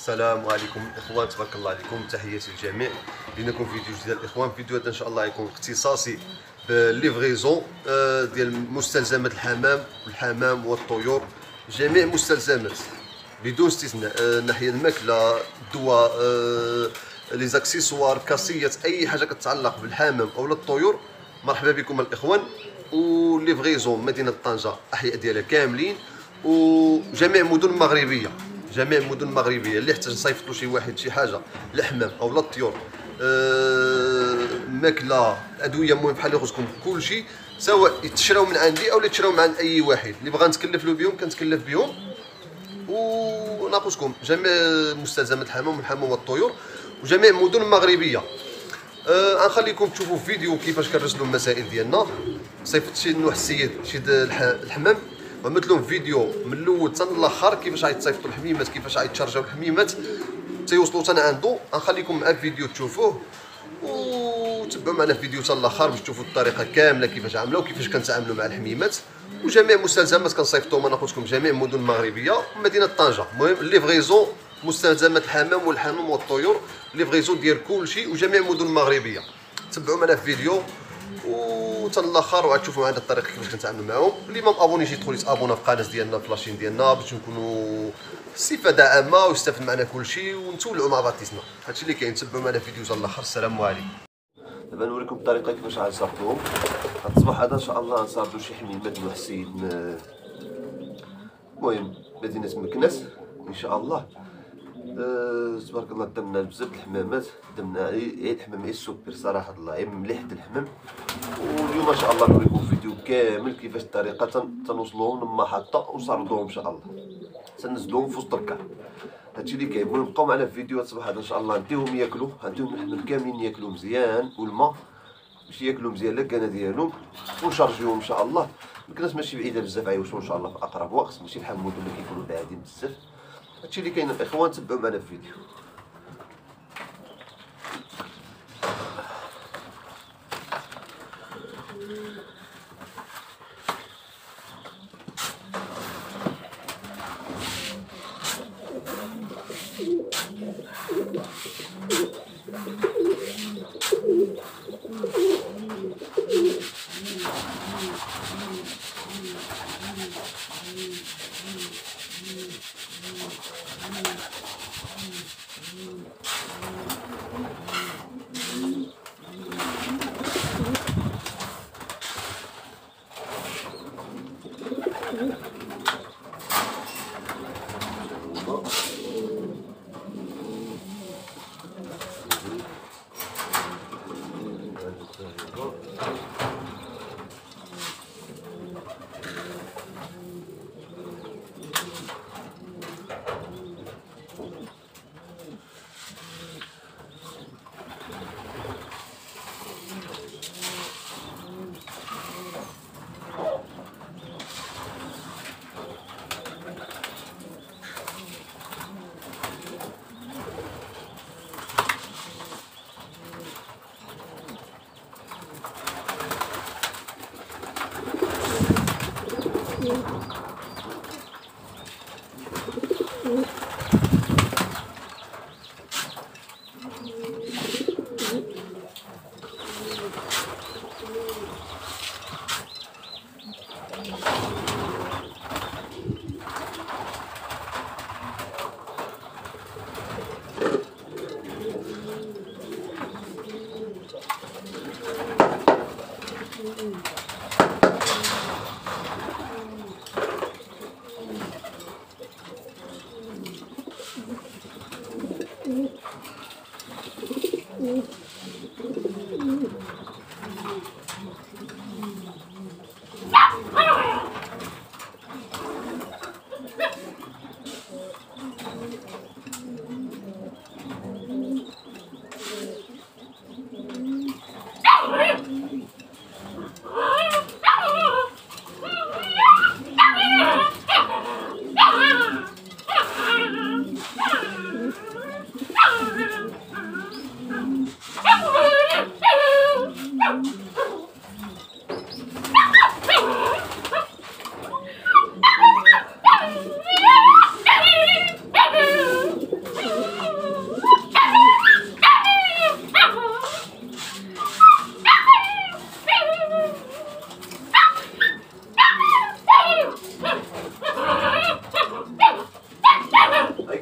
السلام عليكم الاخوان، تبارك الله عليكم، تحياتي للجميع. جيناكم فيديو جديد الاخوان. فيديو هذا ان شاء الله يكون اختصاصي بالليفغيزون ديال مستلزمات الحمام والطيور، جميع مستلزمات بدون استثناء، ناحيه الماكله، الدواء، لي زاكسيسوار، كاسيات، اي حاجه كتعلق بالحمام او الطيور. مرحبا بكم الاخوان. وليفغيزون مدينه طنجه، احياء ديالها كاملين، وجميع مدن مغربيه، جميع مدن مغربيه اللي احتاج نصيفط له شي واحد شي حاجه للحمام او للطيور، ماكله، ادويه، المهم بحال اللي خصكم كلشي، سواء يتشراو من عندي او يتشراو من عند اي واحد اللي بغا نتكلف له بهم كنتكلف بهم. وناقصكم جميع مستلزمات الحمام والطيور وجميع مدن مغربيه. غنخليكم تشوفوا فيديو كيفاش كنرسلوا المسائل ديالنا. صيفط شي نوح السيد شي الحمام، وعملت لهم فيديو من الاول حتى الاخر كيفاش غيتصيفطوا الحميمات، كيفاش غيتشارجاو الحميمات تيوصلوا حتى عنده. غنخليكم مع الفيديو تشوفوه وتبعوا معنا الفيديو حتى الاخر باش تشوفوا الطريقه كامله كيفاش عامله وكيفاش كنتعاملوا مع الحميمات وجميع مستلزمات كنصيفطوهم. انا قلت لكم جميع المدن المغربيه ومدينه طنجه. المهم الليفغيزون مستلزمات الحمام والطيور، ليفغيزون ديال كلشي وجميع المدن المغربيه. تبعوا معنا في فيديو وحتى الاخر وغتشوفوا معنا الطريقه كيفاش كنتعاملوا معاهم. اللي ما مابونيش يدخل يتابونا في القناه ديالنا في لاشين ديالنا باش نكونوا استفاده عامه ويستافد معنا كلشي ونتولعوا مع بعضياتنا. هادشي اللي كاين. تبعوا معنا فيديو حتى الاخر. السلام عليكم. دابا نوريكم الطريقه كيفاش غنصاوبوهم. هاد الصباح هذا ان شاء الله غنصاوبوا شي حميمات نوح السيد، المهم مدينه مكناس ان شاء الله. تبارك الله درنا بزاف د الحمامات، درنا غير الحمام غير السوبر صراحه الله، غير مليح د الحمام. واليوم ان شاء الله نوريكم فيديو كامل كيفاش الطريقه تنوصلوهم للمحطه ونصردوهم ان شاء الله، تنزلوهم في وسط الكار. هادشي اللي كاين. المهم بقاو معنا في فيديو الصباح هذا ان شاء الله. نديهم ياكلوا، غنديهم الحمام كاملين ياكلوا مزيان والماء باش ياكلوا مزيان الكانه ديالهم ونشارجيوهم ان شاء الله. مكناس ماشي بعيده بزاف، عيوشوا ان شاء الله في اقرب وقت، ماشي بحال المدن اللي كيكونوا بعادين بزاف. هادشي اللي كاين الاخوان. تبعوا معنا في الفيديو.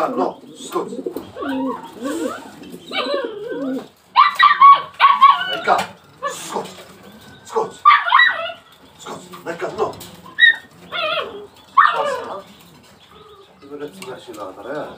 هكا نو اسكت هكا اسكت اسكت اسكت هكا نو خلاص ولا تسمعش الهضره ياك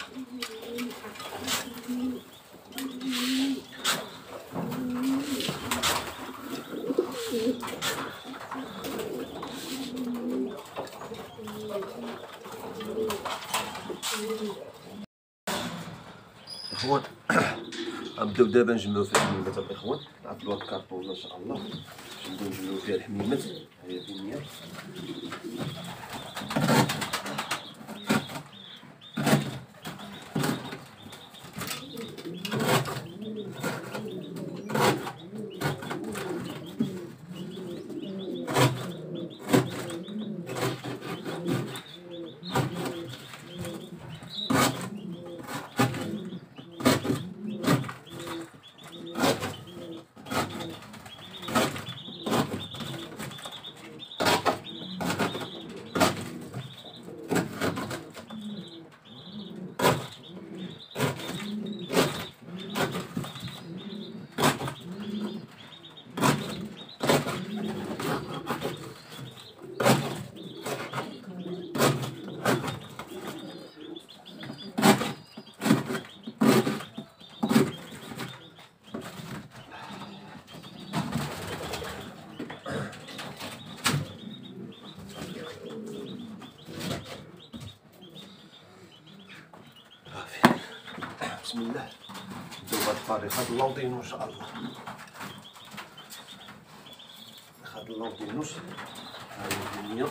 اخوان غنبداو دابا نجمعو فيها الحميمات الاخوان نعطلو هاد الكارطونه ان شاء الله باش نبداو نجمعو فيها الحميمات هي فين هي بسم الله نبداو بهاد الطريقة د اللوطينو ان شاء الله هاد اللوطينوس ها هي الدنيا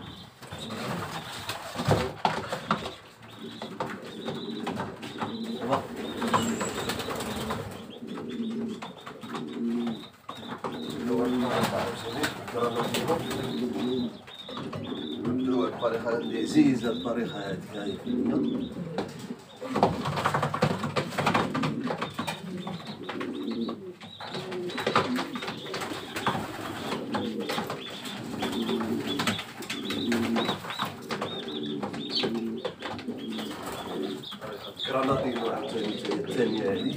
نبداو هاد الطريقة لذيذة الطريقة هادي ها هي الدنيا كراناطينو عاوتاني الثانية هادي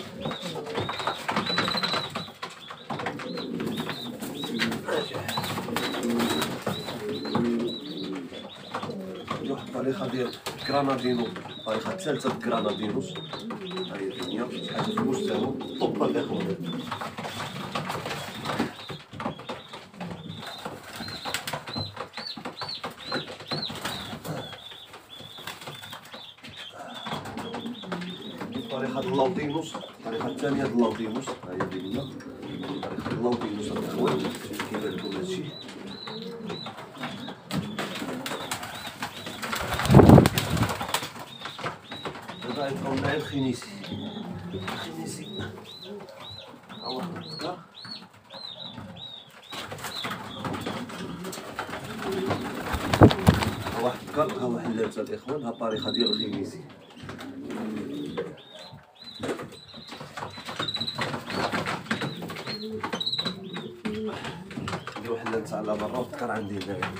واحد الطريقة ديال كرانادينو الطريقة الثالثة د كرانادينوس ها هي الدنيا حاجة في المستوى طوبا الإخوان طريقة اللوطينوس الطريقة الثانية د اللوطينوس ها هي الدنيا طريقة اللوطينوس الإخوان كيبان لكم هادشي دابا غيبقاو معايا الخنيسي ها واحد البكا ها واحد البكا ها واحد اللاتة الإخوان ها الطريقة ديال الخنيسي ندير واحد اللاتة على برا والبكر عندي هنايا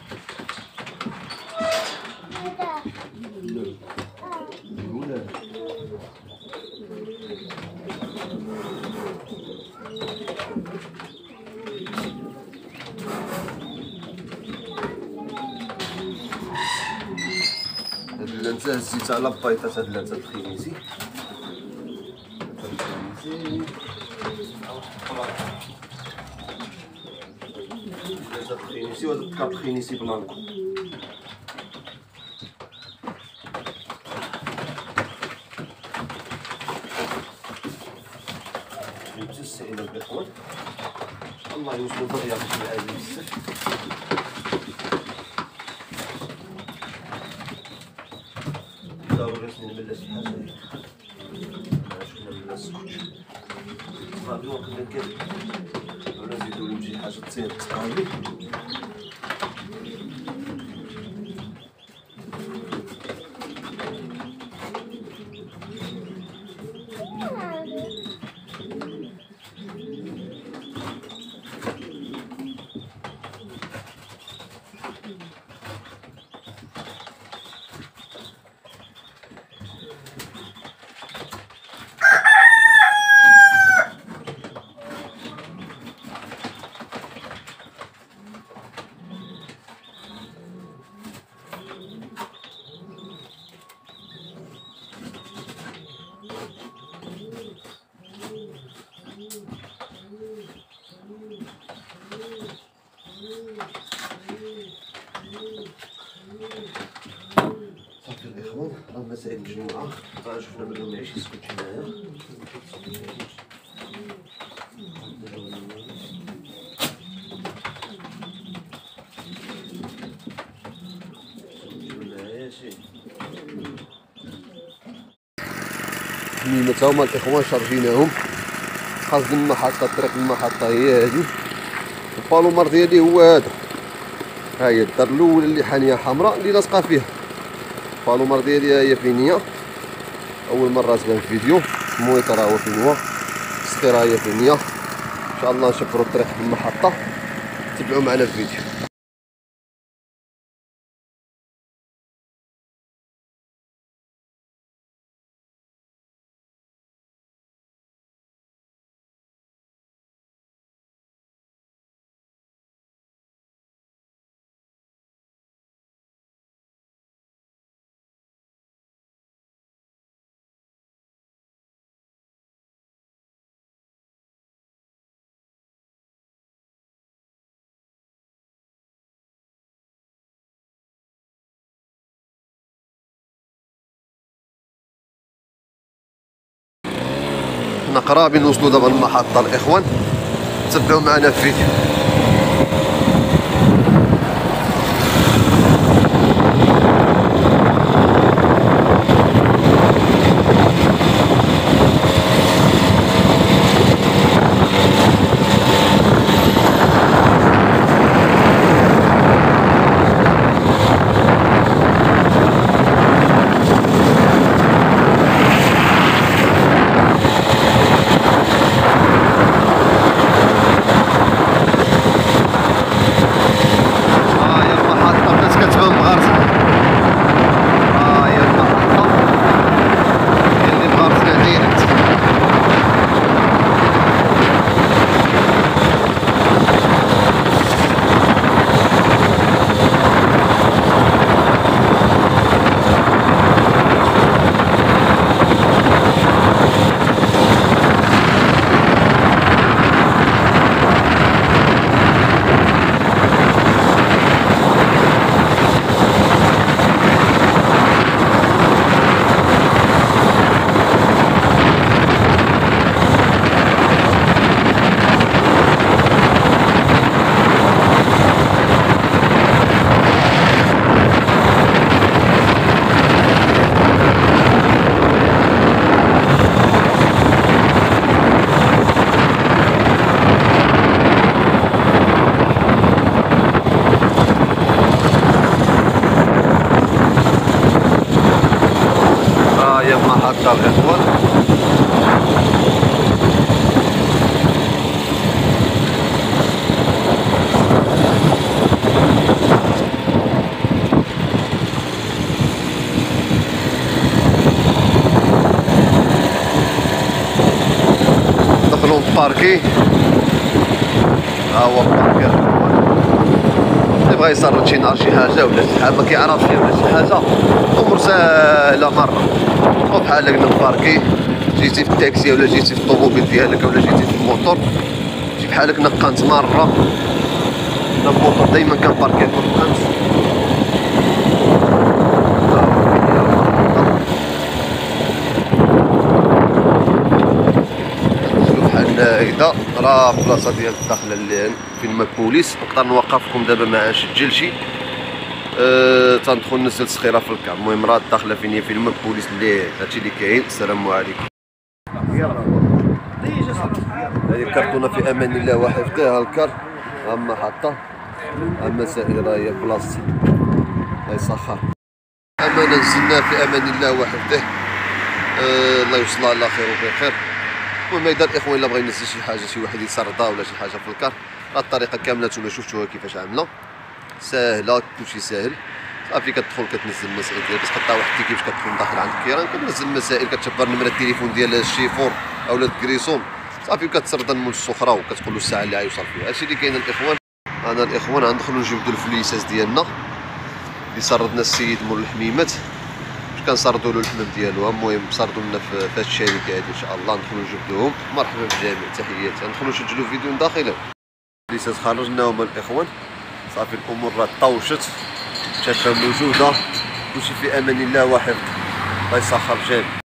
هاد اللانتة هزيتها على بيضات هاد اللانتة الخنيسي اللانتة الخنيسي وهاد البكا الخنيسي بلانكو جبت السائلة الإخوان الله يوصلو دغيا باش يعاود بزاف ضروري خصني نملا شي حاجة شفنا نملا السكوتش صافي وقت كان ولا نزيدو لهم شي حاجة تصير تقاوي صافي الاخوان راه المسائل مجموعه. شفنا منهم معيش يسكت هنايا. حميمة تا هما الاخوان شارجيناهم خارج من المحطة. طريق المحطة هي هادي. البالومار ديالي هو هذا. ها هي الدار الاولى اللي حانيه حمراء اللي لاصقه فيها. البالومار ديالي ها هي فين هي. اول مره تبان في فيديو. المويطه راه هو فين هو. السخيره هي فين هي. ان شاء الله نشكروا الطريق المحطة. تبعوا معنا الفيديو. حنا قرابين نوصلوا دابا المحطة الاخوان. تبعوا معنا في الفيديو. المحطة الاخوان. دخلوا الباركي. ها هو الباركي الاخوان. اللي بغا يسرد شي نهار شي حاجة ولا شي حاجة ما كيعرفش ولا شي حاجة أمور ساهلة مرة. بحال هكا الباركي جيتي في التاكسي ولا جيتي في الطوموبيل ديالك ولا جيتي في الموطور تجي بحال هكا نقانت مرة. الموطور دايما كان باركي في القنت. بحال هكذا راه البلاصة ديال الداخلة اللي فين ما بوليس. نقدر نوقفكم دابا ما نسجل شي. تندخل نزل السخيره في الكار. المهم راه داخله فين هي فين البوليس اللي هادشي اللي كاين. السلام عليكم. هذه الكرتونه في امان الله وحفظه. ها الكار ها المحطه ها المسائل راه هي بلاصتي. الله يسخر. امانه نزلناها في امان الله وحفظه. الله يوصلها على خير وبخير. المهم اذا الاخوان الا بغا ينزل شي حاجه شي واحد يسردها ولا شي حاجه في الكار راه الطريقه كامله نتوما شفتوها كيفاش عامله ساهله. كلشي ساهل. صافي كتدخل كتنزل المسائل ديالك. كتقطع واحد التيكي باش كتكون داخل عند الكيران كتنزل المسائل. كتشبر نمره التليفون ديال الشيفور اولا الكريسون صافي كتسرد المول السخره وكتقول له الساعه اللي غيوصل فيها. هادشي اللي كاين الاخوان. انا الاخوان غندخلوا نجبدوا الفليساس ديالنا اللي سردنا السيد مول الحميمات باش كنسردوا له الحمام ديالو. المهم سردوا لنا في هاد الشركه هادي ان شاء الله ندخلوا نجبدوهم. مرحبا بالجميع تحياتي. غندخلوا نسجلوا فيديو داخلا. الفليساس خرجناهم الاخوان. صافي الامور راه طوشت. شاشه موجوده كلشي في امان الله وحفظه. الله يسخر جامع.